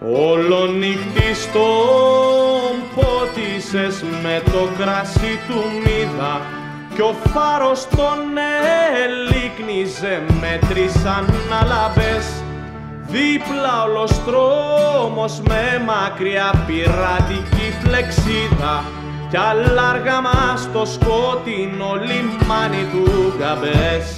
Ολονύχτη στον πότισες με το κρασί του μύδα κι ο φάρος τον ελίκνιζε με 3 αναλαβές. Δίπλα όλος δρόμος με μακριά πειρατική φλεξίδα κι αλλάργαμα στο σκότεινο λιμάνι του Γκαμπές.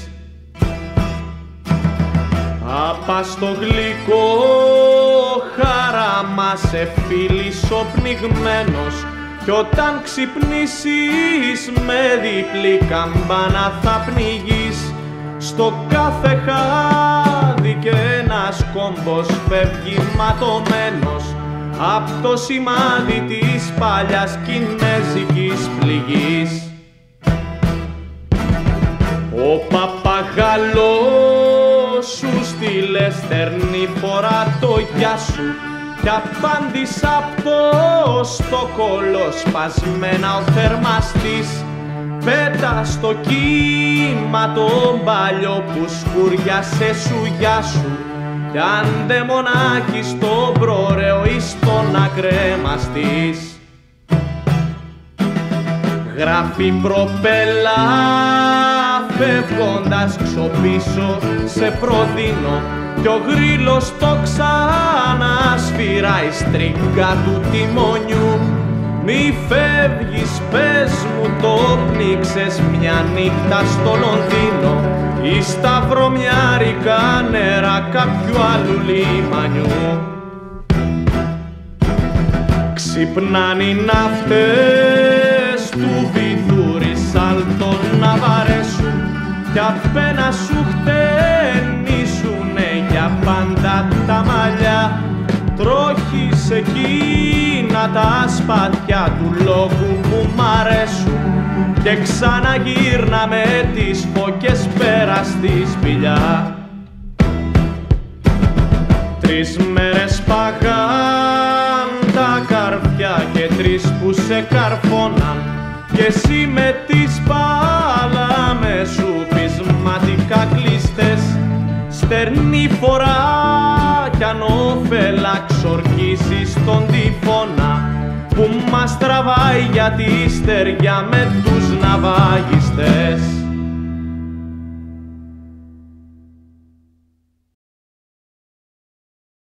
Απά στο γλυκό χάραμα σε φίλησο πνιγμένος κι όταν ξυπνήσεις με διπλή καμπάνα θα πνιγείς. Στο κάθε χάδι και ένας κόμπος φεύγει ματωμένος απ' το σημάδι της παλιάς κινέζικης πληγής. Ο παπαγάλος σου στείλε στερνή φορά το γεια σου κι απάντησα απ' το στόκολο σπασμένα ο θερμαστής. Πέτα στο κύμα τον παλιό που σκουριάσε σου γεια σου κι άντε μονάχη στον πρωραίο εις τον ακρέμαστης. Γράφει προπέλα φεύγοντας ξοπίσω σε προδίνω κι ο γρίλος το ξανασφυράει στρίγκα του τιμονιού. Μη φεύγεις, πες μου το πνίξες μια νύχτα στο Λονδίνο ή στα βρωμιάρικα νερά κάποιου άλλου λιμανιού. Ξυπνάνε οι ναύτες του βυθούρη σάλτο να βαρέσουν κι απένα σου χτενίσουνε για πάντα τα μαλλιά. Τρόχεις εκείνα τα σπαθιά του λόγου που μ' αρέσουν και ξαναγύρνα με τις φώκες πέρα στη σπηλιά. 3 μέρες παγάν τα καρφιά και 3 που σε καρφώναν κι εσύ με τις παλάμες σου πεισματικά κλείστες. Στερνή φορά κι ανώφελα ξορκίζεις τον τυφώνα που μας τραβάει για τη στεριά με τους ναυαγιστές.